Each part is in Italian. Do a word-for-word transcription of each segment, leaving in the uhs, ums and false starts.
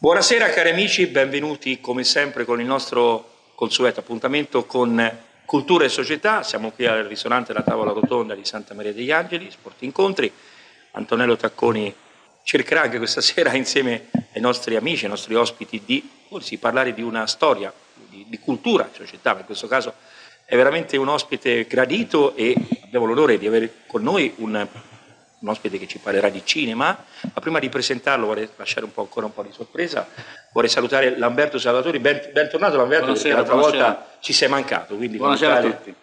Buonasera cari amici, benvenuti come sempre con il nostro consueto appuntamento con Cultura e Società. Siamo qui al ristorante La Tavola Rotonda di Santa Maria degli Angeli, Sport Incontri. Antonello Tacconi cercherà anche questa sera insieme ai nostri amici, ai nostri ospiti di forse parlare di una storia, di, di cultura e società, ma in questo caso è veramente un ospite gradito e abbiamo l'onore di avere con noi un un ospite che ci parlerà di cinema, ma prima di presentarlo vorrei lasciare un po', ancora un po' di sorpresa, vorrei salutare Lamberto Salvatori, ben, bentornato Lamberto, buonasera, perché l'altra volta ci sei mancato. Quindi buonasera a tutti.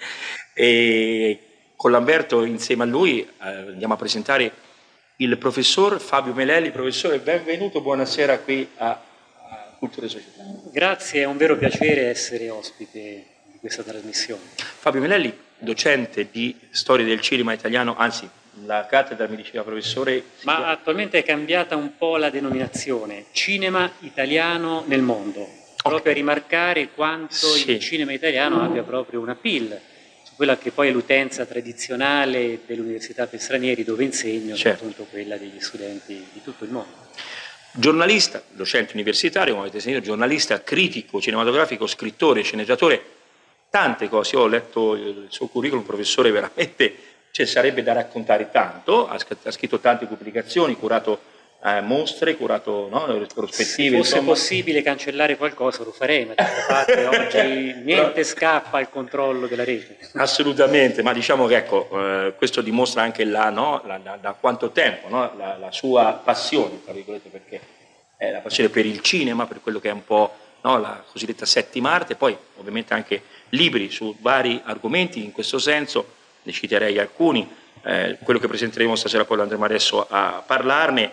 E con Lamberto, insieme a lui, eh, andiamo a presentare il professor Fabio Melelli. Professore, benvenuto, buonasera qui a, a Cultura e Società. Grazie, è un vero piacere essere ospite di questa trasmissione. Fabio Melelli, docente di storia del cinema italiano, anzi, la cattedra mi diceva professore... Ma chiama... attualmente è cambiata un po' la denominazione, cinema italiano nel mondo, okay. Proprio a rimarcare quanto sì. il cinema italiano abbia proprio un appeal su quella che poi è l'utenza tradizionale dell'università per stranieri dove insegno, certo. appunto quella degli studenti di tutto il mondo. Giornalista, docente universitario, come avete sentito, giornalista, critico cinematografico, scrittore, sceneggiatore, tante cose. Io ho letto il suo curriculum, professore, veramente... C'è sarebbe da raccontare tanto, ha scritto tante pubblicazioni, curato eh, mostre, curato no, prospettive. Se fosse insomma. possibile cancellare qualcosa lo farei, ma d'altra parte oggi niente scappa al controllo della rete. Assolutamente, ma diciamo che ecco, eh, questo dimostra anche la, no, la, la, da quanto tempo no, la, la sua passione, tra virgolette, perché è la passione per il cinema, per quello che è un po' no, la cosiddetta settima arte, poi ovviamente anche libri su vari argomenti in questo senso. Ne citerei alcuni, eh, quello che presenteremo stasera poi lo andremo adesso a parlarne.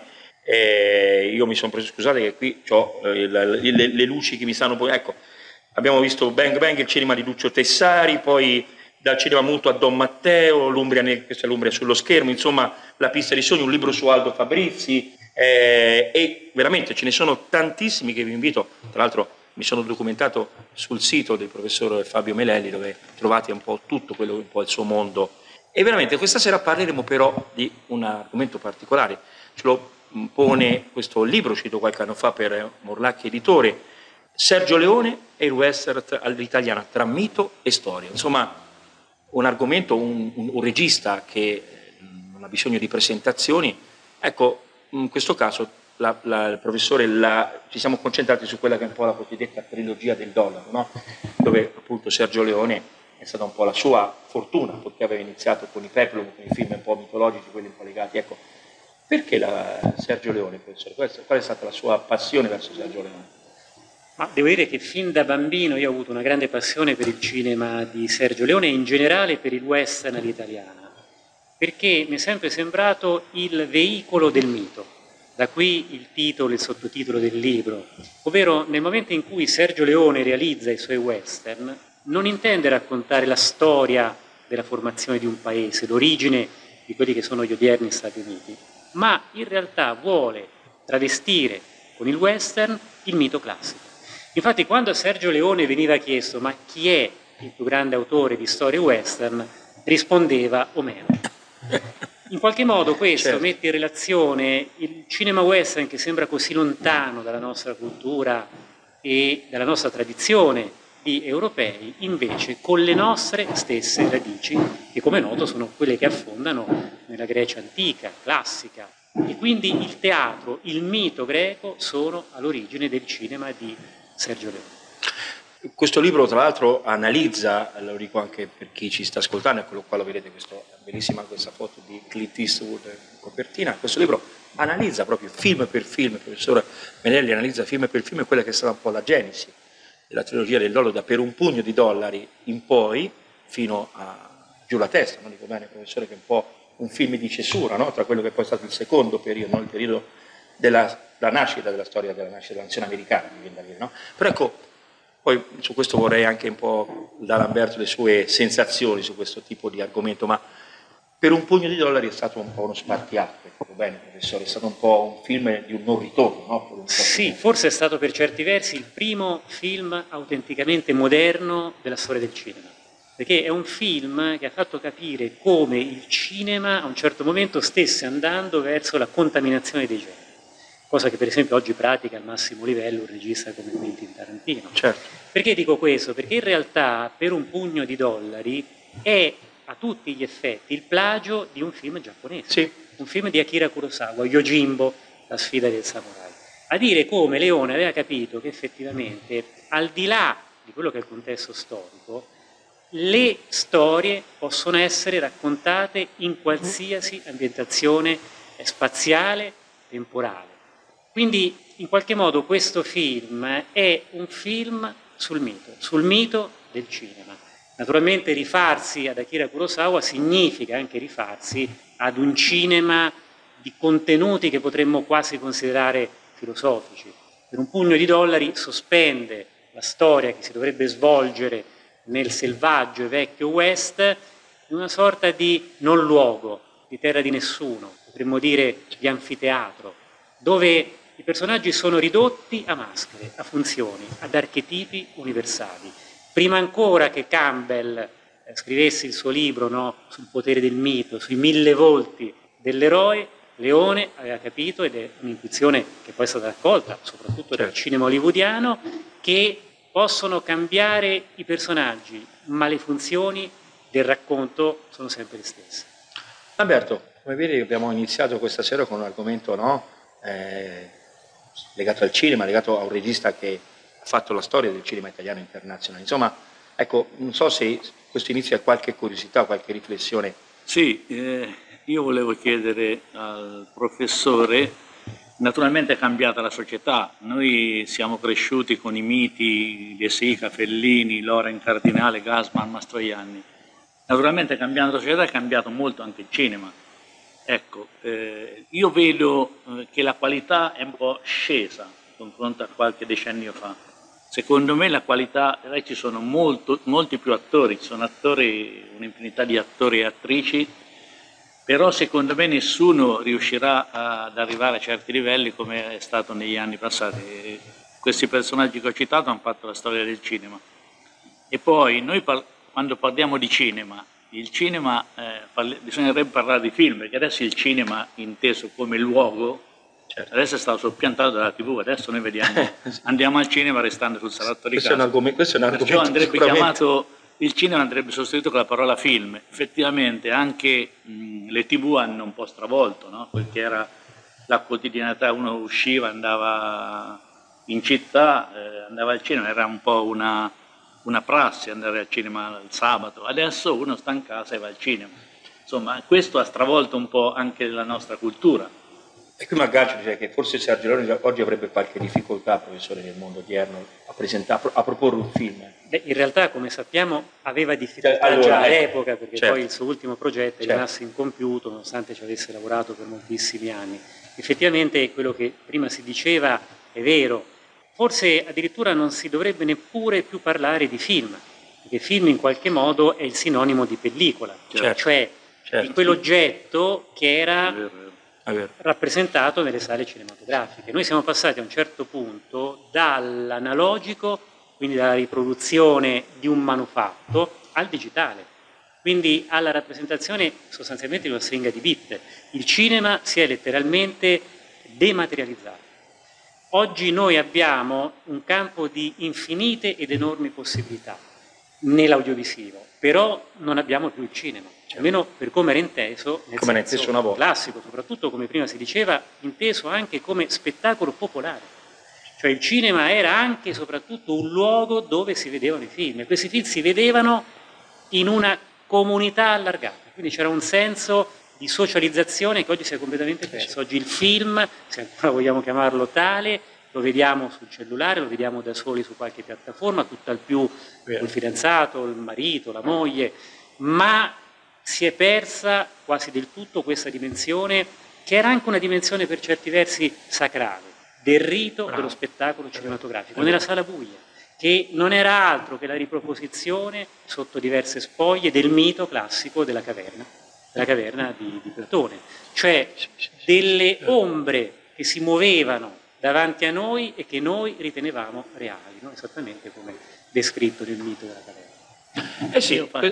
Eh, io mi sono preso, scusate che qui ho eh, le, le luci che mi stanno poi, ecco, abbiamo visto Bang Bang, il cinema di Lucio Tessari, poi dal cinema muto a Don Matteo, l'Umbria, questa è l'Umbria sullo schermo, insomma La pista di sogni, un libro su Aldo Fabrizi, eh, e veramente ce ne sono tantissimi che vi invito, tra l'altro mi sono documentato sul sito del professor Fabio Melelli dove trovate un po' tutto quello che è un po' il suo mondo. E veramente questa sera parleremo però di un argomento particolare. Ce lo pone questo libro uscito qualche anno fa per Morlacchi Editore, Sergio Leone e il western all'italiana tra mito e storia. Insomma, un argomento, un, un, un regista che non ha bisogno di presentazioni. Ecco, in questo caso La, la, il professore, la, ci siamo concentrati su quella che è un po' la cosiddetta trilogia del dollaro, no? Dove appunto Sergio Leone è stata un po' la sua fortuna, perché aveva iniziato con i Peplum, con i film un po' mitologici, quelli un po' legati. Ecco, perché la, Sergio Leone, professore? Qual è stata la sua passione verso Sergio Leone? Ma devo dire che fin da bambino io ho avuto una grande passione per il cinema di Sergio Leone e in generale per il western all'italiana, perché mi è sempre sembrato il veicolo del mito. Da qui il titolo, il sottotitolo del libro, ovvero nel momento in cui Sergio Leone realizza i suoi western, non intende raccontare la storia della formazione di un paese, l'origine di quelli che sono gli odierni Stati Uniti, ma in realtà vuole travestire con il western il mito classico. Infatti quando a Sergio Leone veniva chiesto ma chi è il più grande autore di storie western, rispondeva Omero. In qualche modo questo certo. mette in relazione il cinema western che sembra così lontano dalla nostra cultura e dalla nostra tradizione di europei, invece con le nostre stesse radici, che come noto sono quelle che affondano nella Grecia antica, classica, e quindi il teatro, il mito greco sono all'origine del cinema di Sergio Leone. Questo libro tra l'altro analizza, lo dico anche per chi ci sta ascoltando, eccolo qua lo vedete, questo, bellissima questa foto di Clint Eastwood in copertina, questo libro analizza proprio film per film, il professor Melelli analizza film per film quella che è stata un po' la genesi della trilogia del dollaro, da Per un pugno di dollari in poi, fino a Giù la testa, non dico bene professore, che è un po' un film di cesura, no? Tra quello che poi è stato il secondo periodo, no? Il periodo della, della nascita della storia della nascita della nazione americana, no? Però ecco, poi su questo vorrei anche un po' da Lamberto le sue sensazioni su questo tipo di argomento, ma Per un pugno di dollari è stato un po' uno spartiacque, bene professore, è stato un po' un film di un non ritorno, no? Per un sì, forse è stato per certi versi il primo film autenticamente moderno della storia del cinema, perché è un film che ha fatto capire come il cinema a un certo momento stesse andando verso la contaminazione dei generi. cosa che per esempio oggi pratica al massimo livello un regista come Quentin Tarantino. Certo. Perché dico questo? Perché in realtà per un pugno di dollari è a tutti gli effetti il plagio di un film giapponese, sì. un film di Akira Kurosawa, Yojimbo, La sfida del samurai, a dire come Leone aveva capito che effettivamente al di là di quello che è il contesto storico, le storie possono essere raccontate in qualsiasi ambientazione spaziale, temporale. Quindi in qualche modo questo film è un film sul mito, sul mito del cinema. Naturalmente rifarsi ad Akira Kurosawa significa anche rifarsi ad un cinema di contenuti che potremmo quasi considerare filosofici. Per un pugno di dollari sospende la storia che si dovrebbe svolgere nel selvaggio e vecchio West in una sorta di non luogo, di terra di nessuno, potremmo dire di anfiteatro, dove i personaggi sono ridotti a maschere, a funzioni, ad archetipi universali. Prima ancora che Campbell eh, scrivesse il suo libro, no, sul potere del mito, sui mille volti dell'eroe, Leone aveva capito, ed è un'intuizione che poi è stata raccolta soprattutto dal cinema hollywoodiano, che possono cambiare i personaggi, ma le funzioni del racconto sono sempre le stesse. Alberto, come vedi abbiamo iniziato questa sera con un argomento, no, eh, legato al cinema, legato a un regista che ha fatto la storia del cinema italiano internazionale. Insomma, ecco, non so se questo inizia qualche curiosità, qualche riflessione. Sì, eh, io volevo chiedere al professore, naturalmente è cambiata la società, noi siamo cresciuti con i miti di Sica, Fellini, Loren Cardinale, Gassman, Mastroianni. Naturalmente cambiando la società è cambiato molto anche il cinema. Ecco, eh, io vedo eh, che la qualità è un po' scesa in confronto a qualche decennio fa. Secondo me la qualità, eh, ci sono molto, molti più attori, ci sono attori, un'infinità di attori e attrici, però secondo me nessuno riuscirà ad arrivare a certi livelli come è stato negli anni passati. Questi personaggi che ho citato hanno fatto la storia del cinema. E poi noi par- quando parliamo di cinema, il cinema, eh, parli- bisognerebbe parlare di film, perché adesso il cinema inteso come luogo, certo, adesso è stato soppiantato dalla tivù, adesso noi vediamo, andiamo al cinema restando sul salotto di questo casa. È un argomento, questo è un argomento Perciò andrebbe chiamato, il cinema andrebbe sostituito con la parola film. Effettivamente anche mh, le tivù hanno un po' stravolto, no? Quel che era la quotidianità, uno usciva, andava in città, eh, andava al cinema, era un po' una... una prassi andare al cinema il sabato, adesso uno sta in casa e va al cinema. Insomma, questo ha stravolto un po' anche la nostra cultura. E qui mi aggancio, cioè che forse Sergio Leone oggi avrebbe qualche difficoltà, professore, nel mondo odierno, a, presentare, a proporre un film. Beh, in realtà, come sappiamo, aveva difficoltà allora, già ecco, all'epoca, perché certo, poi il suo ultimo progetto è certo, rimasto incompiuto, nonostante ci avesse lavorato per moltissimi anni. Effettivamente quello che prima si diceva è vero. Forse addirittura non si dovrebbe neppure più parlare di film, perché film in qualche modo è il sinonimo di pellicola, certo, cioè certo, di quell'oggetto che era È vero, è vero. È vero. rappresentato nelle sale cinematografiche. Noi siamo passati a un certo punto dall'analogico, quindi dalla riproduzione di un manufatto, al digitale, quindi alla rappresentazione sostanzialmente di una stringa di bit. Il cinema si è letteralmente dematerializzato. Oggi noi abbiamo un campo di infinite ed enormi possibilità nell'audiovisivo, però non abbiamo più il cinema, almeno per come era inteso nel come senso inteso una volta, classico, soprattutto come prima si diceva, inteso anche come spettacolo popolare. Cioè il cinema era anche e soprattutto un luogo dove si vedevano i film, e questi film si vedevano in una comunità allargata, quindi c'era un senso di socializzazione che oggi si è completamente perso. Oggi il film, se ancora vogliamo chiamarlo tale, lo vediamo sul cellulare, lo vediamo da soli su qualche piattaforma, tutt'al più il fidanzato, il marito, la moglie, ma si è persa quasi del tutto questa dimensione, che era anche una dimensione per certi versi sacrale, del rito dello spettacolo cinematografico, nella sala buia, che non era altro che la riproposizione sotto diverse spoglie del mito classico della caverna. la caverna di, di Platone, cioè delle ombre che si muovevano davanti a noi e che noi ritenevamo reali, no? Esattamente come descritto nel mito della caverna. Eh sì, io faccio,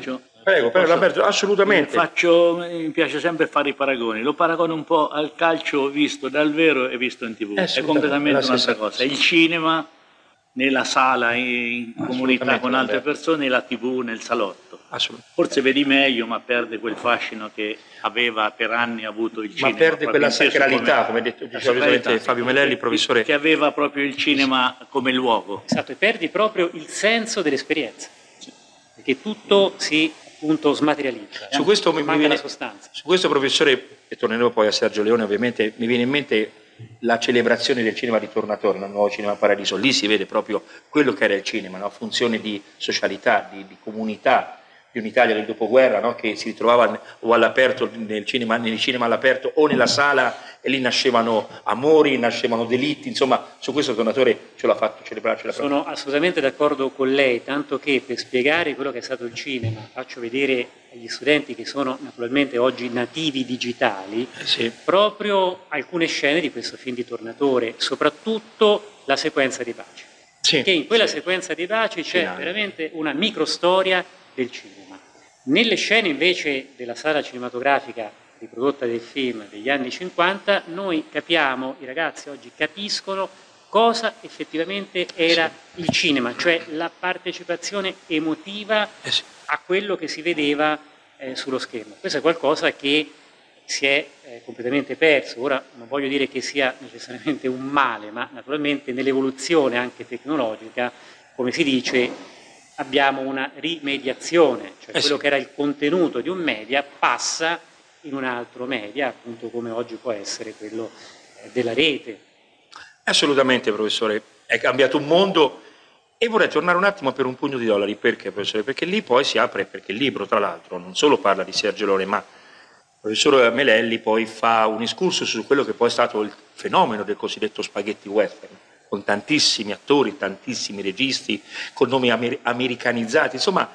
Prego, prego, Lamberto, assolutamente. Faccio, mi piace sempre fare i paragoni, lo paragono un po' al calcio visto dal vero e visto in tv, è completamente un'altra cosa, il cinema nella sala in comunità con altre persone e la tv nel salotto. Forse vedi meglio, ma perde quel fascino che aveva per anni avuto il cinema. Ma perde quella sacralità, come, come detto, diceva Fabio Melelli, professore. Che aveva proprio il cinema come luogo. Esatto, e perdi proprio il senso dell'esperienza, sì, perché tutto si appunto smaterializza. Su questo, mi, mi viene, la sostanza. Su questo, professore, e torneremo poi a Sergio Leone, ovviamente, mi viene in mente la celebrazione del cinema di Tornatore, nel nuovo Cinema Paradiso. Lì si vede proprio quello che era il cinema, no? Funzione di socialità, di, di comunità, di un'Italia del dopoguerra, no? Che si ritrovava o all'aperto nel cinema, nel cinema all'aperto o nella sala, e lì nascevano amori, nascevano delitti, insomma su questo Tornatore ce l'ha fatto celebrare. Ce l'ha Sono assolutamente d'accordo con lei, tanto che per spiegare quello che è stato il cinema faccio vedere agli studenti, che sono naturalmente oggi nativi digitali, eh sì. proprio alcune scene di questo film di Tornatore, soprattutto la sequenza dei baci, sì, che in quella sì. sequenza dei baci c'è Finale. veramente una microstoria del cinema. Nelle scene invece della sala cinematografica riprodotta del film degli anni cinquanta, noi capiamo, i ragazzi oggi capiscono cosa effettivamente era sì. il cinema, cioè la partecipazione emotiva eh sì. a quello che si vedeva eh, sullo schermo. Questo è qualcosa che si è eh, completamente perso. Ora non voglio dire che sia necessariamente un male, ma naturalmente nell'evoluzione anche tecnologica, come si dice, abbiamo una rimediazione, cioè eh quello sì. che era il contenuto di un media passa in un altro media, appunto come oggi può essere quello eh, della rete. Assolutamente, professore, è cambiato un mondo. E vorrei tornare un attimo per un pugno di dollari. Perché, professore? Perché lì poi si apre, perché il libro tra l'altro non solo parla di Sergio Leone, ma il professor Melelli poi fa un excursus su quello che poi è stato il fenomeno del cosiddetto spaghetti western, con tantissimi attori, tantissimi registi, con nomi amer americanizzati, insomma,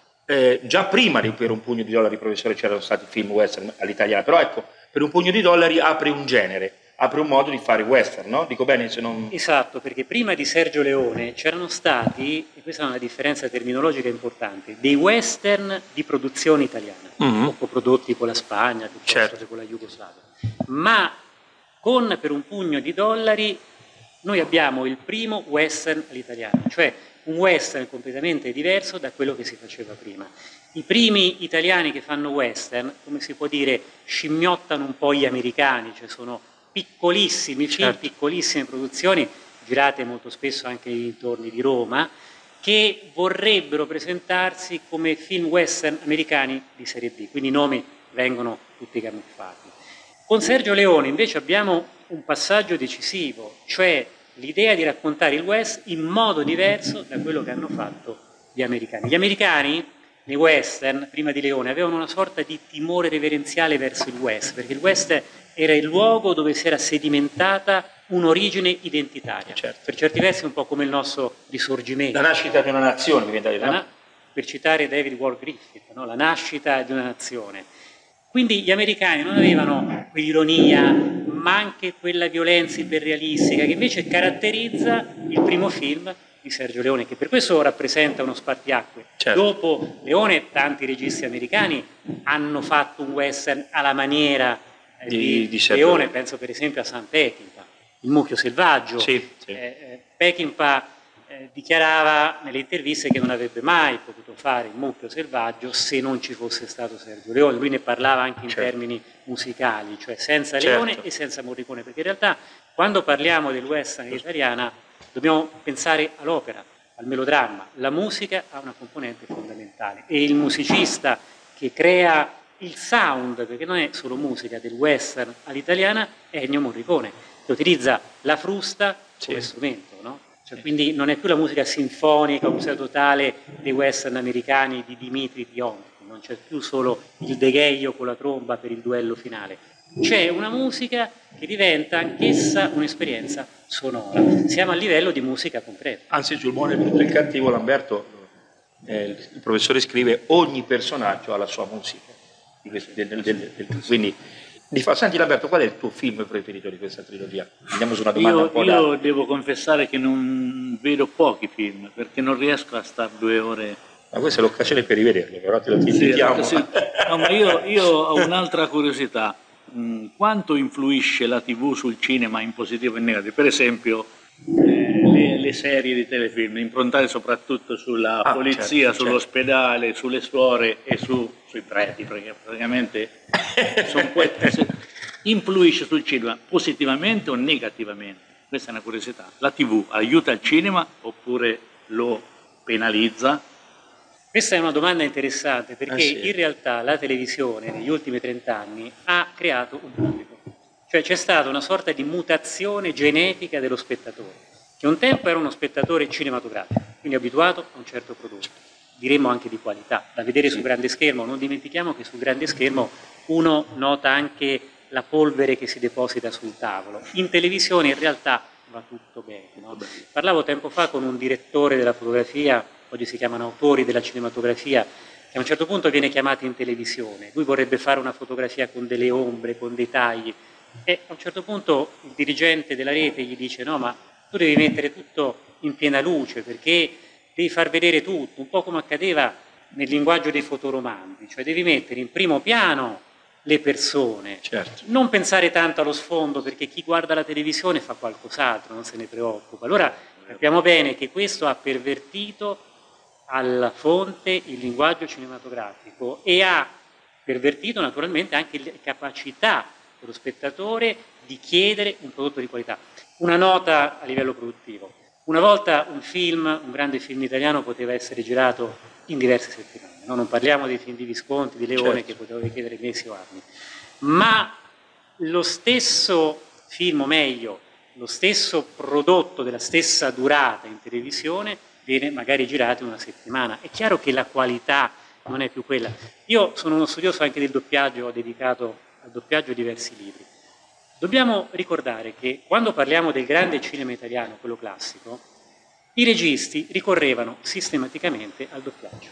eh, già prima di Per un pugno di dollari, professore, c'erano stati film western all'italiana, però ecco, Per un pugno di dollari apre un genere, apre un modo di fare western, no? Dico bene se non... Esatto, perché prima di Sergio Leone c'erano stati, e questa è una differenza terminologica importante, dei western di produzione italiana, mm-hmm. o coprodotti con la Spagna, piuttosto certo. che con la Jugoslavia, ma con Per un pugno di dollari noi abbiamo il primo western all'italiana, cioè un western completamente diverso da quello che si faceva prima. I primi italiani che fanno western, come si può dire, scimmiottano un po' gli americani, cioè sono piccolissimi film, certo. piccolissime produzioni, girate molto spesso anche nei dintorni di Roma, che vorrebbero presentarsi come film western americani di serie B, quindi i nomi vengono tutti camuffati. Con Sergio Leone invece abbiamo un passaggio decisivo, cioè l'idea di raccontare il West in modo diverso da quello che hanno fatto gli americani. Gli americani nei western, prima di Leone, avevano una sorta di timore reverenziale verso il West, perché il West era il luogo dove si era sedimentata un'origine identitaria, certo. per certi versi un po' come il nostro risorgimento. La nascita di una nazione, mi viene da dire, no? Per citare David Ward Griffith, no? La nascita di una nazione. Quindi gli americani non avevano quell'ironia, ma anche quella violenza iperrealistica che invece caratterizza il primo film di Sergio Leone, che per questo rappresenta uno spartiacque. Certo. Dopo Leone tanti registi americani hanno fatto un western alla maniera eh, di, di, di Leone, penso per esempio a Sam Peckinpah, Il mucchio selvaggio. Sì, sì. Eh, Peckinpah eh, dichiarava nelle interviste che non avrebbe mai potuto fare Il mucchio selvaggio se non ci fosse stato Sergio Leone. Lui ne parlava anche in certo. termini musicali, cioè senza Leone certo. e senza Morricone, perché in realtà quando parliamo del western italiana dobbiamo pensare all'opera, al melodramma. La musica ha una componente fondamentale e il musicista che crea il sound, perché non è solo musica, del western all'italiana, è Ennio Morricone, che utilizza la frusta come sì. strumento, no? Cioè, quindi non è più la musica sinfonica, musica totale dei western americani di Dimitri Dionti, non c'è più solo il degheio con la tromba per il duello finale. C'è una musica che diventa anch'essa un'esperienza sonora. Siamo a livello di musica concreta. Anzi, sul buono, il brutto e il cattivo, Lamberto, eh, il professore scrive ogni personaggio ha la sua musica. Di questo, del, del, del, del, quindi, di fa, senti Lamberto, qual è il tuo film preferito di questa trilogia? Andiamo su una domanda io, un po' Io da... devo confessare che non vedo pochi film, perché non riesco a stare due ore Ma questa è l'occasione per rivederlo, però te lo invitiamo. Sì, no, ma io, io ho un'altra curiosità. Mm, quanto influisce la tivù sul cinema in positivo e in negativo? Per esempio, eh, le, le serie di telefilm improntate soprattutto sulla Ah, polizia, certo, sull'ospedale, certo. sulle suore e su, sui preti, perché praticamente sono queste, influisce sul cinema positivamente o negativamente? Questa è una curiosità. La tivù aiuta il cinema oppure lo penalizza? Questa è una domanda interessante perché ah, sì. in realtà la televisione negli ultimi trent'anni ha creato un pubblico, cioè c'è stata una sorta di mutazione genetica dello spettatore, che un tempo era uno spettatore cinematografico, quindi abituato a un certo prodotto, diremmo anche di qualità, da vedere sul grande schermo. Non dimentichiamo che sul grande schermo uno nota anche la polvere che si deposita sul tavolo. In televisione in realtà va tutto bene, no? Parlavo tempo fa con un direttore della fotografia, oggi si chiamano autori della cinematografia, che a un certo punto viene chiamato in televisione. Lui vorrebbe fare una fotografia con delle ombre, con dei tagli, e a un certo punto il dirigente della rete gli dice: no, ma tu devi mettere tutto in piena luce perché devi far vedere tutto, un po' come accadeva nel linguaggio dei fotoromanzi, cioè devi mettere in primo piano le persone, certo. non pensare tanto allo sfondo, perché chi guarda la televisione fa qualcos'altro, non se ne preoccupa. Allora capiamo bene che questo ha pervertito alla fonte il linguaggio cinematografico e ha pervertito naturalmente anche le capacità dello spettatore di chiedere un prodotto di qualità. Una nota a livello produttivo: una volta un film, un grande film italiano, poteva essere girato in diverse settimane, no? Non parliamo dei film di Visconti, di Leone, certo, che poteva richiedere mesi o anni, ma lo stesso film, o meglio, lo stesso prodotto della stessa durata in televisione viene magari girato in una settimana. È chiaro che la qualità non è più quella. Io sono uno studioso anche del doppiaggio, ho dedicato al doppiaggio diversi libri. Dobbiamo ricordare che quando parliamo del grande cinema italiano, quello classico, i registi ricorrevano sistematicamente al doppiaggio.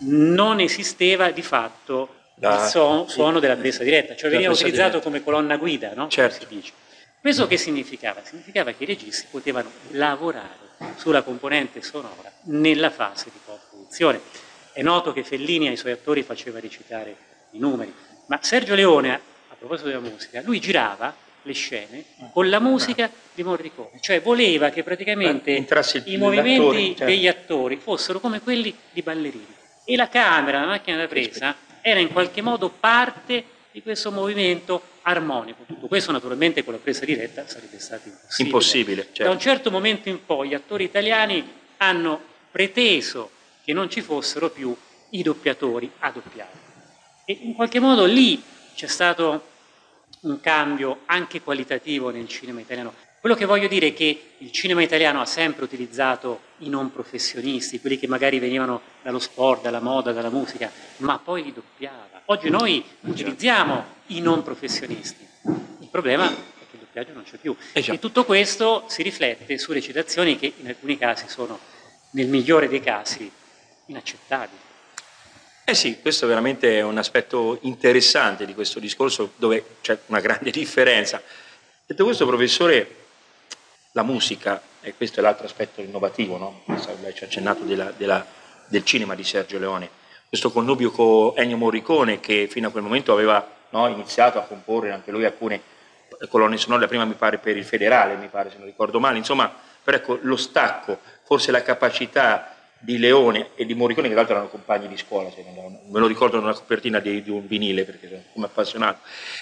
Non esisteva di fatto la, il suono, suono della presa diretta, cioè veniva utilizzato diretta come colonna guida, no? Certo. Si dice. Questo che significava? Significava che i registi potevano lavorare sulla componente sonora nella fase di post-produzione. È noto che Fellini ai suoi attori faceva recitare i numeri, ma Sergio Leone, a proposito della musica, lui girava le scene con la musica di Morricone, cioè voleva che praticamente i movimenti certo. degli attori fossero come quelli di ballerini, e la camera, la macchina da presa, era in qualche modo parte di questo movimento armonico. Tutto questo naturalmente con la presa diretta sarebbe stato impossibile. Impossibile, certo. Da un certo momento in poi gli attori italiani hanno preteso che non ci fossero più i doppiatori a doppiare, e in qualche modo lì c'è stato un cambio anche qualitativo nel cinema italiano. Quello che voglio dire è che il cinema italiano ha sempre utilizzato i non professionisti, quelli che magari venivano dallo sport, dalla moda, dalla musica, ma poi li doppiava. Oggi noi utilizziamo i non professionisti, il problema è che il doppiaggio non c'è più, e tutto questo si riflette su recitazioni che in alcuni casi sono, nel migliore dei casi, inaccettabili. Eh sì, questo veramente è un aspetto interessante di questo discorso, dove c'è una grande differenza. Detto questo, professore, la musica, e questo è l'altro aspetto innovativo, no? Lei ci ha accennato della, della, del cinema di Sergio Leone, questo connubio con Ennio Morricone, che fino a quel momento aveva, no, iniziato a comporre anche lui alcune colonne sonore, la prima mi pare per il Federale, mi pare, se non ricordo male, insomma, però ecco, lo stacco, forse la capacità di Leone e di Morricone, che tra l'altro erano compagni di scuola, cioè, me lo ricordo in una copertina di, di un vinile, perché sono come appassionato.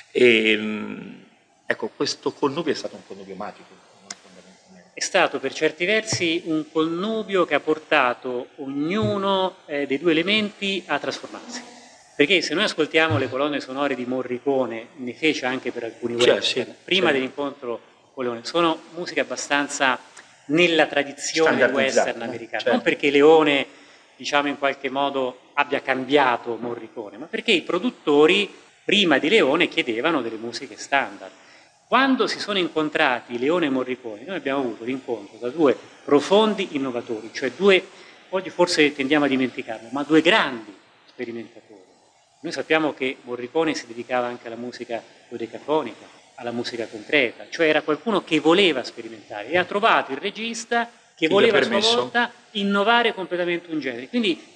E, ecco, questo connubio è stato un connubio magico. È stato per certi versi un connubio che ha portato ognuno eh, dei due elementi a trasformarsi. Perché se noi ascoltiamo le colonne sonore di Morricone, ne fece anche per alcuni western, cioè, sì, prima sì. dell'incontro con Leone, sono musiche abbastanza nella tradizione western americana, certo. Non perché Leone, diciamo, in qualche modo abbia cambiato Morricone, ma perché i produttori prima di Leone chiedevano delle musiche standard. Quando si sono incontrati Leone e Morricone, noi abbiamo avuto l'incontro da due profondi innovatori, cioè due, oggi forse tendiamo a dimenticarlo, ma due grandi sperimentatori. Noi sappiamo che Morricone si dedicava anche alla musica dodecafonica, alla musica concreta, cioè era qualcuno che voleva sperimentare e ha trovato il regista che voleva a sua volta innovare completamente un genere. Quindi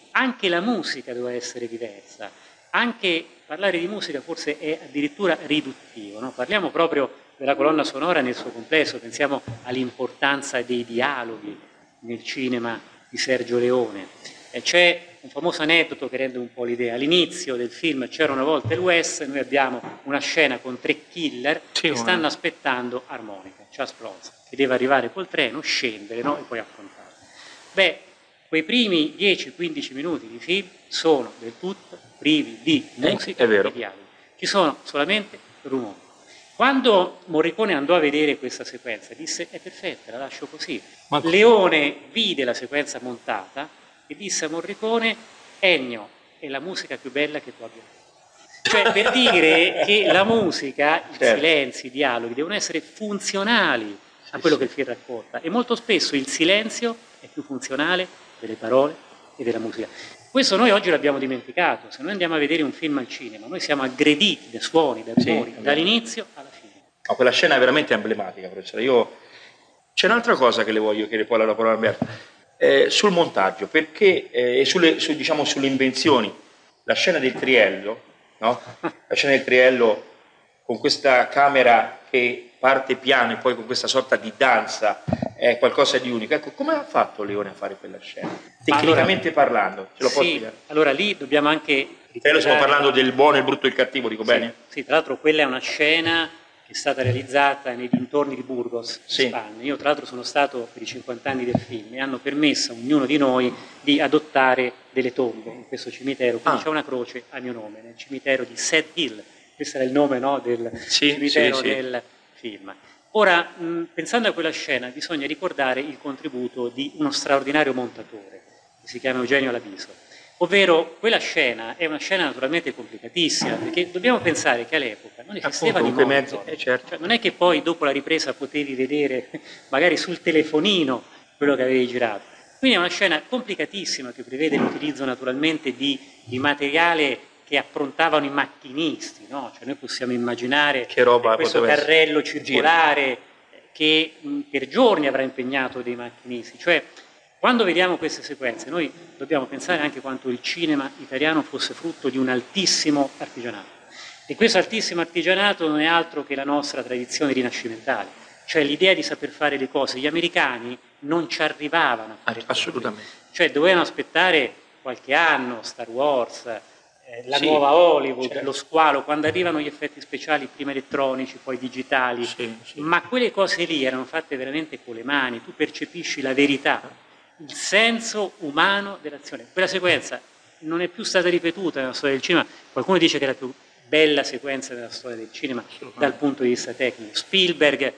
anche la musica doveva essere diversa, anche parlare di musica forse è addirittura riduttivo, no? Parliamo proprio della colonna sonora nel suo complesso, pensiamo all'importanza dei dialoghi nel cinema di Sergio Leone. E c'è un famoso aneddoto che rende un po' l'idea. All'inizio del film C'era una volta il West, noi abbiamo una scena con tre killer sì, che stanno aspettando Armonica, Charles Bronson, che deve arrivare col treno, scendere, no? E poi affrontare. Beh, quei primi dieci quindici minuti di film sono del tutto privi di musica eh, e dialoghi. Ci sono solamente rumori. Quando Morricone andò a vedere questa sequenza, disse: è perfetta, la lascio così. Ma... Leone vide la sequenza montata e disse a Morricone: Ennio, è la musica più bella che tu abbia. Cioè, per dire che la musica, i certo. silenzi, i dialoghi devono essere funzionali a quello che il film racconta, e molto spesso il silenzio è più funzionale delle parole e della musica. Questo noi oggi l'abbiamo dimenticato. Se noi andiamo a vedere un film al cinema, noi siamo aggrediti da suoni, da rumori, sì, dall'inizio alla fine. No, quella scena è veramente emblematica, professore. Io... C'è un'altra cosa che le voglio chiedere, poi alla parola Alberto, eh, sul montaggio, perché eh, sulle, su, diciamo, sulle invenzioni, la scena del triello, no? La scena del triello con questa camera che parte piano e poi con questa sorta di danza, è qualcosa di unico. Ecco, come ha fatto Leone a fare quella scena? Tecnicamente allora, parlando, ce lo sì, può spiegare? Allora lì dobbiamo anche... Noi stiamo parlando del buono, il brutto e il cattivo, dico sì, bene? Sì, tra l'altro quella è una scena che è stata realizzata nei dintorni di Burgos, sì. in Spagna. Io tra l'altro sono stato per i cinquanta anni del film e hanno permesso a ognuno di noi di adottare delle tombe in questo cimitero, quindi ah. c'è una croce a mio nome, nel cimitero di Sad Hill, questo era il nome, no, del sì, cimitero sì, del sì. film. Ora, mh, pensando a quella scena, bisogna ricordare il contributo di uno straordinario montatore, che si chiama Eugenio Laviso, ovvero quella scena è una scena naturalmente complicatissima, perché dobbiamo pensare che all'epoca non esisteva di mezzo, eh, certo. Cioè, non è che poi dopo la ripresa potevi vedere magari sul telefonino quello che avevi girato. Quindi è una scena complicatissima che prevede l'utilizzo naturalmente di, di materiale che approntavano i macchinisti, no? Cioè noi possiamo immaginare che roba questo carrello circolare gira. Che mh, per giorni avrà impegnato dei macchinisti. Cioè, quando vediamo queste sequenze, noi dobbiamo pensare anche quanto il cinema italiano fosse frutto di un altissimo artigianato. E questo altissimo artigianato non è altro che la nostra tradizione rinascimentale, cioè l'idea di saper fare le cose. Gli americani non ci arrivavano a fare assolutamente. Cose. Cioè dovevano aspettare qualche anno, Star Wars, la sì, nuova Hollywood, certo. lo squalo, quando arrivano gli effetti speciali prima elettronici, poi digitali, sì, sì. ma quelle cose lì erano fatte veramente con le mani, tu percepisci la verità, il senso umano dell'azione. Quella sequenza non è più stata ripetuta nella storia del cinema, qualcuno dice che è la più bella sequenza della storia del cinema dal punto di vista tecnico. Spielberg,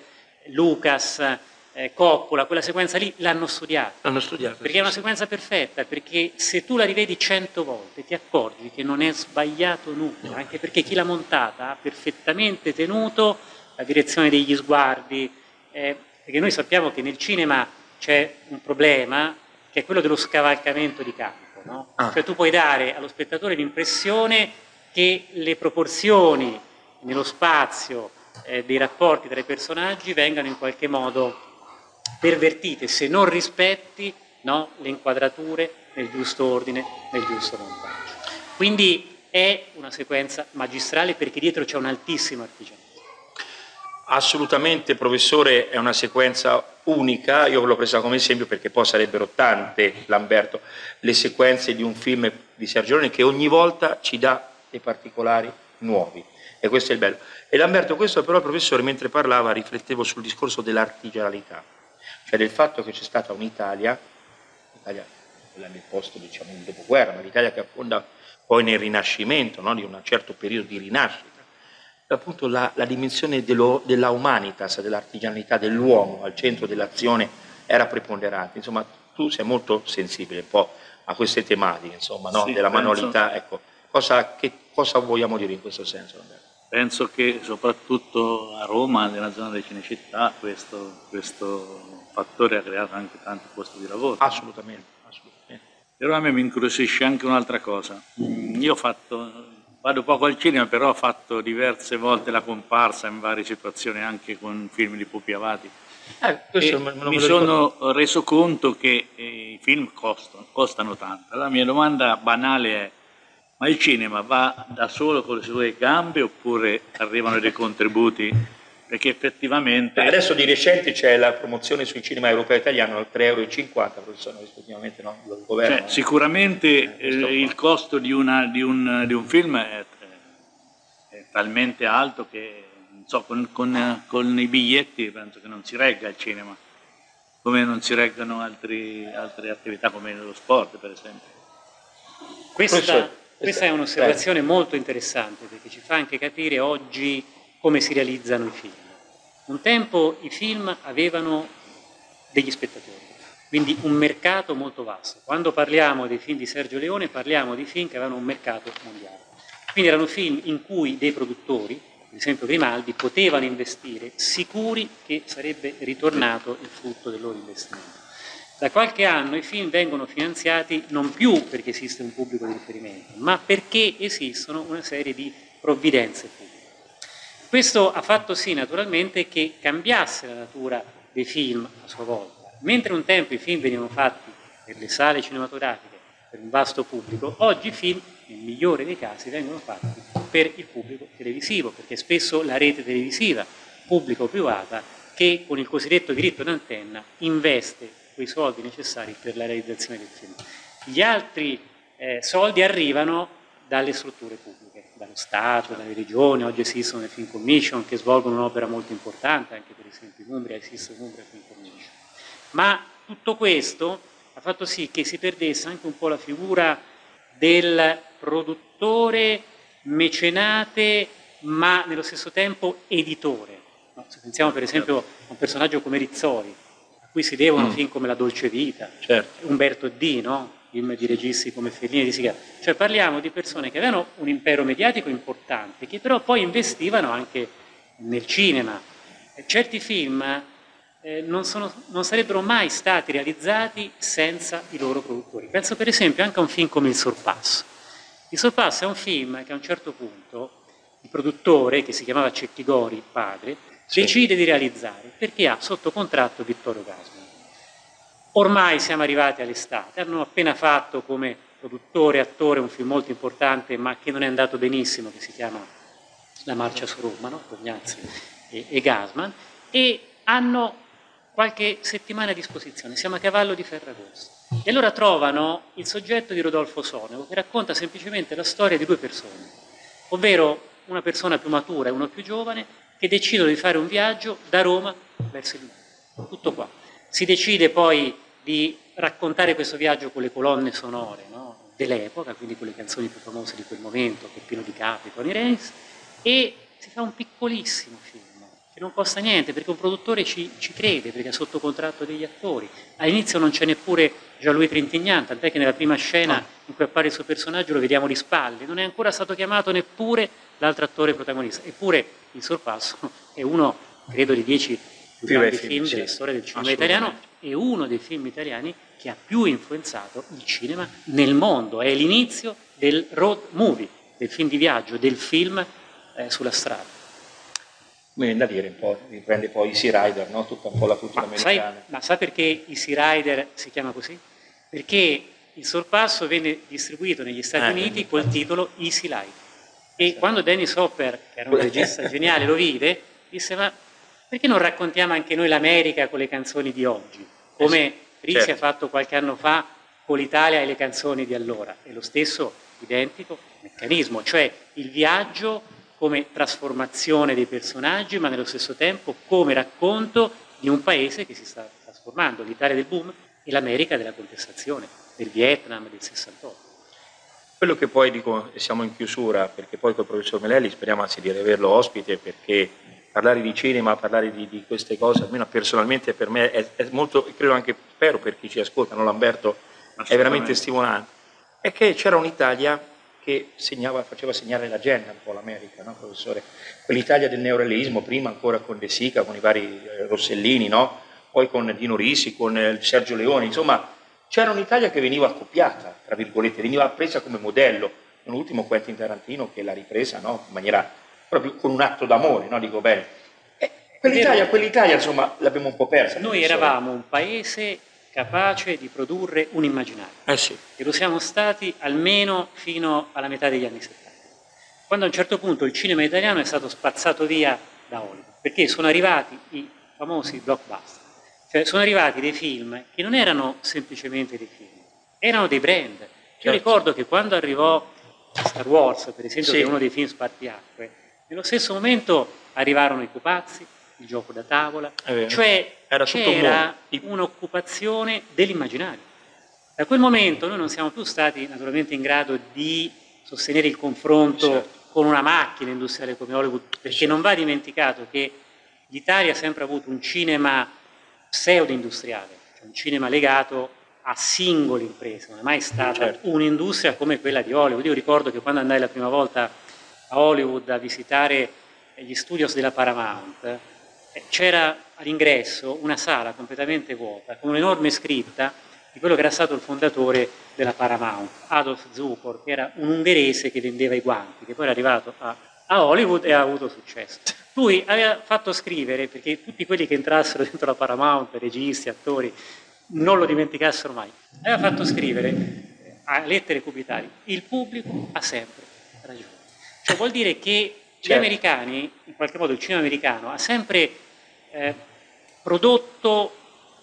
Lucas, Eh, Coppola, quella sequenza lì l'hanno studiata, l'hanno studiata perché è una sequenza perfetta, perché se tu la rivedi cento volte ti accorgi che non è sbagliato nulla, anche perché chi l'ha montata ha perfettamente tenuto la direzione degli sguardi, eh, perché noi sappiamo che nel cinema c'è un problema che è quello dello scavalcamento di campo, no? ah. Cioè tu puoi dare allo spettatore l'impressione che le proporzioni nello spazio eh, dei rapporti tra i personaggi vengano in qualche modo pervertite se non rispetti, no, le inquadrature nel giusto ordine, nel giusto montaggio. Quindi è una sequenza magistrale perché dietro c'è un altissimo artigianato. Assolutamente, professore, è una sequenza unica. Io l'ho presa come esempio perché poi sarebbero tante, Lamberto, le sequenze di un film di Sergio Leone che ogni volta ci dà dei particolari nuovi, e questo è il bello. E Lamberto, questo però, professore, mentre parlava riflettevo sul discorso dell'artigianalità, cioè del fatto che c'è stata un'Italia, l'Italia nel posto, diciamo, del dopoguerra, ma l'Italia che affonda poi nel Rinascimento, no? Di un certo periodo di rinascita, appunto la, la dimensione dello, della humanitas, dell'artigianalità dell'uomo al centro dell'azione era preponderante. Insomma, tu sei molto sensibile un po' a queste tematiche, insomma, no? Sì, della manualità. Penso, ecco, cosa, che, cosa vogliamo dire in questo senso, Roberto? Penso che soprattutto a Roma, nella zona di Cinecittà, questo, questo fattore ha creato anche tanti posti di lavoro. Assolutamente, assolutamente. Però a me mi incuriosisce anche un'altra cosa. Io ho fatto, vado poco al cinema, però ho fatto diverse volte la comparsa in varie situazioni, anche con film di Pupi Avati. Eh, questo me lo mi sono reso conto che eh, i film costano, costano tanto. La mia domanda banale è: ma il cinema va da solo con le sue gambe oppure arrivano dei contributi? Perché effettivamente... Beh, adesso di recente c'è la promozione sul cinema europeo italiano al tre e cinquanta euro, professore, rispettivamente no, il governo. Cioè, sicuramente eh, eh, il costo di, una, di, un, di un film è, è talmente alto che non so, con, con, con i biglietti penso che non si regga il cinema, come non si reggano altri, altre attività come lo sport, per esempio. Questa, questa è un'osservazione molto interessante, perché ci fa anche capire oggi come si realizzano i film. Un tempo i film avevano degli spettatori, quindi un mercato molto vasto. Quando parliamo dei film di Sergio Leone parliamo di film che avevano un mercato mondiale. Quindi erano film in cui dei produttori, ad esempio Grimaldi, potevano investire sicuri che sarebbe ritornato il frutto del loro investimento. Da qualche anno i film vengono finanziati non più perché esiste un pubblico di riferimento, ma perché esistono una serie di provvidenze pubbliche. Questo ha fatto sì naturalmente che cambiasse la natura dei film a sua volta. Mentre un tempo i film venivano fatti per le sale cinematografiche, per un vasto pubblico, oggi i film, nel migliore dei casi, vengono fatti per il pubblico televisivo, perché spesso la rete televisiva, pubblica o privata, che con il cosiddetto diritto d'antenna investe quei soldi necessari per la realizzazione del film. Gli altri eh, soldi arrivano dalle strutture pubbliche, dallo Stato, dalle regioni. Oggi esistono le Film Commission che svolgono un'opera molto importante, anche per esempio in Umbria esiste un'Umbria Film Commission. Ma tutto questo ha fatto sì che si perdesse anche un po' la figura del produttore, mecenate, ma nello stesso tempo editore. No? Se pensiamo per esempio a un personaggio come Rizzoli, a cui si devono mm. film come La dolce vita, certo. Umberto D, no? Film di registi come Fellini e Di Sica. Cioè parliamo di persone che avevano un impero mediatico importante, che però poi investivano anche nel cinema. Certi film eh, non, sono, non sarebbero mai stati realizzati senza i loro produttori. Penso per esempio anche a un film come Il Sorpasso. Il Sorpasso è un film che a un certo punto il produttore, che si chiamava Cecchi Gori, padre, sì. decide di realizzare perché ha sotto contratto Vittorio Gassman. Ormai siamo arrivati all'estate, hanno appena fatto come produttore, attore, un film molto importante ma che non è andato benissimo, che si chiama La marcia su Roma, no? Tognazzi e, e Gassman, e hanno qualche settimana a disposizione, siamo a cavallo di Ferragosto. E allora trovano il soggetto di Rodolfo Sonego, che racconta semplicemente la storia di due persone, ovvero una persona più matura e uno più giovane, che decidono di fare un viaggio da Roma verso il mare. Tutto qua. Si decide poi di raccontare questo viaggio con le colonne sonore, no? dell'epoca, quindi con le canzoni più famose di quel momento, Peppino Di Capri, Tony Renis, e si fa un piccolissimo film, che non costa niente, perché un produttore ci, ci crede, perché ha sotto contratto degli attori. All'inizio non c'è neppure Jean-Louis Trintignant, tant'è che nella prima scena in cui appare il suo personaggio lo vediamo di spalle, non è ancora stato chiamato neppure l'altro attore protagonista, eppure Il Sorpasso è uno, credo, di dieci più grandi film, film sì, della storia del cinema italiano, è uno dei film italiani che ha più influenzato il cinema nel mondo, è l'inizio del road movie, del film di viaggio, del film eh, sulla strada. Mi viene da dire un po', riprende poi Easy Rider, no? Tutta un po' la cultura ma americana. Sai, ma sai perché Easy Rider si chiama così? Perché Il Sorpasso venne distribuito negli Stati ah, Uniti col titolo Easy Rider. E sì. quando Dennis Hopper, che era un regista geniale, lo vide, disse: ma perché non raccontiamo anche noi l'America con le canzoni di oggi? Come Risi certo. ha fatto qualche anno fa con l'Italia e le canzoni di allora. È lo stesso identico meccanismo, cioè il viaggio come trasformazione dei personaggi, ma nello stesso tempo come racconto di un paese che si sta trasformando, l'Italia del boom e l'America della contestazione, del Vietnam, del sessantotto. Quello che poi dico, siamo in chiusura, perché poi col professor Melelli speriamo anzi di averlo ospite, perché parlare di cinema, parlare di, di queste cose, almeno personalmente per me è, è molto, e credo anche, spero per chi ci ascolta, no, Lamberto, è veramente stimolante. È che c'era un'Italia che segnava, faceva segnare l'agenda un po' l'America, no, professore? Quell'Italia del neorealismo, prima ancora con De Sica, con i vari eh, Rossellini, no? Poi con Dino Risi, con eh, Sergio Leone, insomma c'era un'Italia che veniva accoppiata, tra virgolette, veniva presa come modello. Non ultimo Quentin Tarantino che l'ha ripresa, no? In maniera proprio con un atto d'amore, no? Dico bene. E, quell'Italia, quell'Italia insomma l'abbiamo un po' persa. Noi eravamo un paese capace di produrre un immaginario, eh sì. e lo siamo stati almeno fino alla metà degli anni settanta, quando a un certo punto il cinema italiano è stato spazzato via da Hollywood, perché sono arrivati i famosi blockbuster, cioè sono arrivati dei film che non erano semplicemente dei film, erano dei brand. Io certo. ricordo che quando arrivò Star Wars, per esempio, sì. che è uno dei film spartiacque, nello stesso momento arrivarono i pupazzi, il gioco da tavola, cioè c'era un'occupazione dell'immaginario. Da quel momento noi non siamo più stati naturalmente in grado di sostenere il confronto certo. con una macchina industriale come Hollywood, perché certo. non va dimenticato che l'Italia ha sempre avuto un cinema pseudo-industriale, cioè un cinema legato a singole imprese, non è mai stata certo. un'industria come quella di Hollywood. Io ricordo che quando andai la prima volta a Hollywood a visitare gli studios della Paramount, c'era all'ingresso una sala completamente vuota con un'enorme scritta di quello che era stato il fondatore della Paramount, Adolf Zukor, che era un ungherese che vendeva i guanti, che poi era arrivato a, a Hollywood e ha avuto successo. Lui aveva fatto scrivere, perché tutti quelli che entrassero dentro la Paramount, registi, attori, non lo dimenticassero mai, aveva fatto scrivere a lettere cubitali: il pubblico ha sempre ragione. Cioè vuol dire che gli certo. americani, in qualche modo il cinema americano, ha sempre eh, prodotto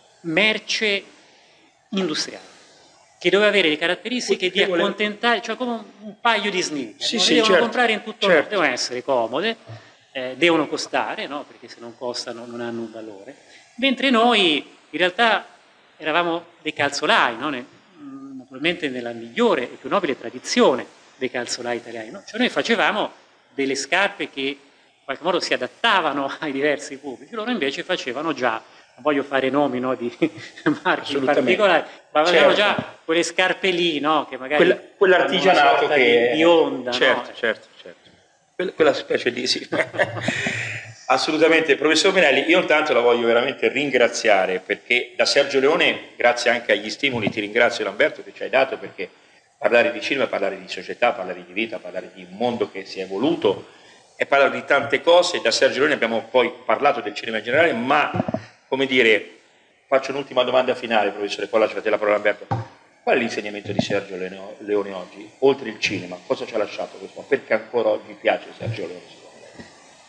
merce industriale, che doveva avere le caratteristiche di accontentare, cioè come un, un paio di sneaker, sì, no? sì, devono certo. comprare in tutto il certo. mondo, devono essere comode, eh, devono costare, no? Perché se non costano non hanno un valore, mentre noi in realtà eravamo dei calzolai, no? ne, naturalmente nella migliore e più nobile tradizione dei calzolai italiani, no? Cioè noi facevamo delle scarpe che in qualche modo si adattavano ai diversi pubblici, loro invece facevano già, non voglio fare nomi, no, di marchi in particolare, ma facevano certo. già quelle scarpe lì, no, che magari Quella, quell'artigianato che di, di onda, certo, no? certo, certo. Quella, quella specie di sì. Assolutamente. Professor Menelli, io intanto la voglio veramente ringraziare, perché da Sergio Leone, grazie anche agli stimoli, ti ringrazio Lamberto che ci hai dato, perché parlare di cinema, parlare di società, parlare di vita, parlare di un mondo che si è evoluto e parlare di tante cose. Da Sergio Leone abbiamo poi parlato del cinema in generale, ma come dire, faccio un'ultima domanda finale, professore, poi lasciate la parola a Lamberto. Qual è l'insegnamento di Sergio Leone oggi, oltre il cinema? Cosa ci ha lasciato questo? Perché ancora oggi piace Sergio Leone, secondo me?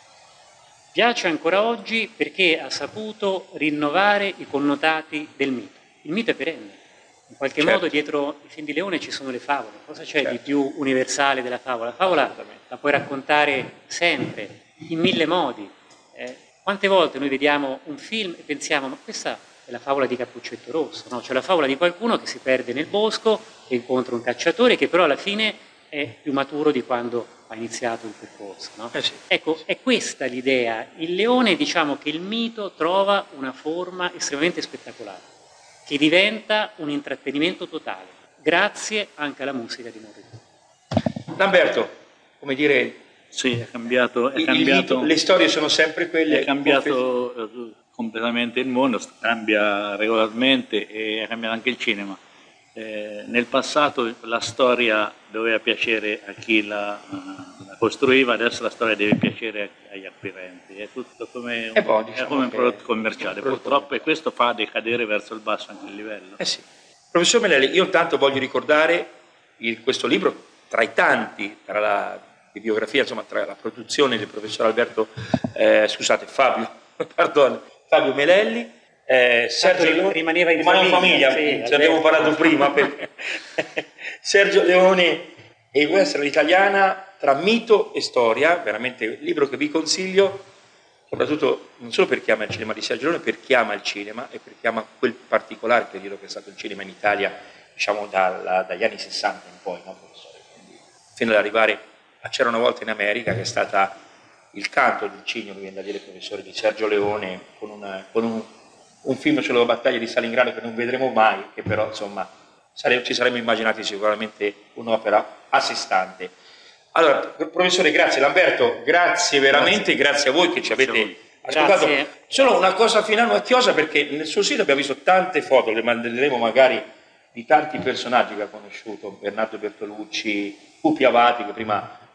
Piace ancora oggi perché ha saputo rinnovare i connotati del mito. Il mito è perenne. In qualche certo. modo dietro i film di Leone ci sono le favole. Cosa c'è certo. di più universale della favola? La favola la puoi raccontare sempre, in mille modi. Eh, quante volte noi vediamo un film e pensiamo, ma questa è la favola di Cappuccetto Rosso, no? Cioè la favola di qualcuno che si perde nel bosco e incontra un cacciatore che però alla fine è più maturo di quando ha iniziato il percorso, no? Eh sì. Ecco, è questa l'idea. Il leone, diciamo che il mito trova una forma estremamente spettacolare, che diventa un intrattenimento totale, grazie anche alla musica di Morricone. Lamberto, come dire, sì, è cambiato, è il, cambiato il, le storie sono sempre quelle. È cambiato confes- completamente il mondo, cambia regolarmente e è cambiato anche il cinema. Eh, nel passato la storia doveva piacere a chi la, uh, la costruiva, adesso la storia deve piacere agli acquirenti, è tutto come un, poi, diciamo è come un prodotto commerciale, prodotto purtroppo, e questo fa decadere verso il basso anche il livello. Eh sì. Professor Menelli, io intanto voglio ricordare il, questo libro, tra i tanti, tra la bibliografia, insomma, tra la produzione del professor Alberto, eh, scusate, Fabio, pardon, Fabio Menelli. Eh, Sergio Leone rimaneva in rimane famiglia, in famiglia, sì, ci abbiamo parlato prima, perché Sergio Leone e il western italiana tra mito e storia, veramente un libro che vi consiglio, soprattutto non solo per chi ama il cinema di Sergio Leone, per chi ama il cinema e per chi ama quel particolare periodo che è stato il cinema in Italia, diciamo dalla, dagli anni sessanta in poi, no, professore? Quindi, fino ad arrivare a C'era una volta in America, che è stata il canto del cigno, mi viene da dire, professore, di Sergio Leone, con, una, con un un film sulla battaglia di Stalingrado che non vedremo mai, che però insomma sare- ci saremmo immaginati sicuramente un'opera a sé stante. Allora, professore, grazie. Lamberto, grazie veramente, grazie, grazie a voi che ci avete ascoltato. Grazie. Solo una cosa finale, una chiosa, perché nel suo sito abbiamo visto tante foto, le manderemo magari, di tanti personaggi che ha conosciuto, Bernardo Bertolucci, Pupi Avati, che prima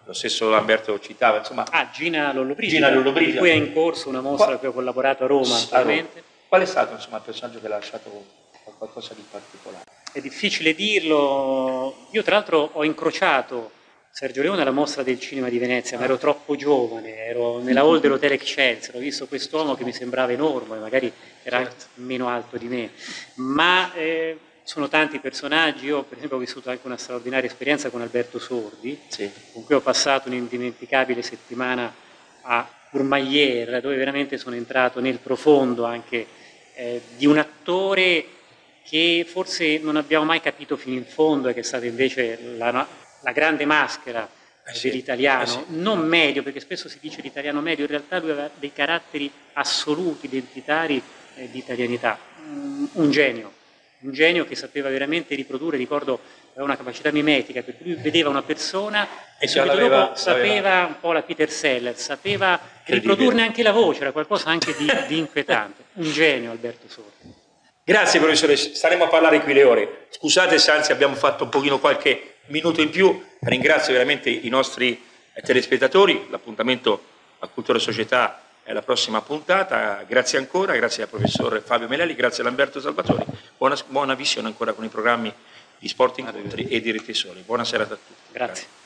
lo stesso Lamberto citava, insomma. Ah, Gina Lollobrigida, Gina Lollobrigida. di cui è in corso una mostra Qua, a cui ho collaborato a Roma attualmente. Qual è stato insomma, il personaggio che l'ha lasciato qualcosa di particolare? È difficile dirlo, io tra l'altro ho incrociato Sergio Leone alla Mostra del Cinema di Venezia, ma ero troppo giovane, ero nella hall dell'Hotel Excelsior, ho visto quest'uomo che mi sembrava enorme, magari era anche meno alto di me, ma eh, sono tanti personaggi. Io per esempio ho vissuto anche una straordinaria esperienza con Alberto Sordi, sì. con cui ho passato un'indimenticabile settimana a Courmayeur, dove veramente sono entrato nel profondo anche eh, di un attore che forse non abbiamo mai capito fino in fondo e che è stata invece la, la grande maschera eh sì, dell'italiano, eh sì. non medio, perché spesso si dice l'italiano medio, in realtà lui aveva dei caratteri assoluti, identitari eh, di italianità, un, un genio, un genio che sapeva veramente riprodurre, ricordo aveva una capacità mimetica, per cui lui vedeva una persona e subito dopo sapeva un po' la Peter Sellers, sapeva riprodurne anche la voce, era qualcosa anche di, di inquietante, un genio Alberto Sordi. Grazie professore, staremo a parlare qui le ore. Scusate se anzi abbiamo fatto un pochino qualche minuto in più, ringrazio veramente i nostri telespettatori, l'appuntamento a Cultura e Società è la prossima puntata, grazie ancora, grazie al professor Fabio Melelli, grazie a Lamberto Salvatori, buona, buona visione ancora con i programmi di Sport Incontri e di Rete Sole. Buona serata a tutti. Grazie.